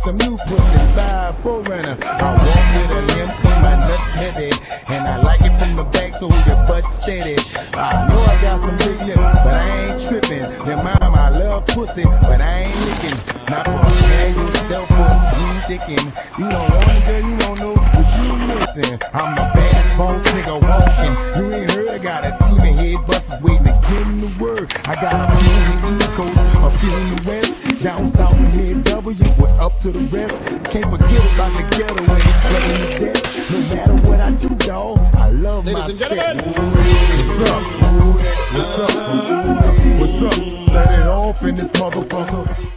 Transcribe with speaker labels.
Speaker 1: some new pussy, buy a 4Runner. I walk with a limp, cause my nuts heavy, and I like it from the back so your butt steady. I know I got some big lips, but I ain't tripping. Your mom, I love pussy, but I ain't licking. Not prepare yourself for a sweet dickin'. You don't want it, girl, you don't know what you missing. I'm the baddest boss nigga walking. You ain't heard, I got a team of head busters waiting to give him the word. I got a few in the East Coast, a few in the West. Down south in mid-W, we're up to the rest. Can't forget about the ghetto when it's flooding the death. No matter what I do, dawg, I love my set. What's up? What's up? What's up? Set it off in this motherfucker.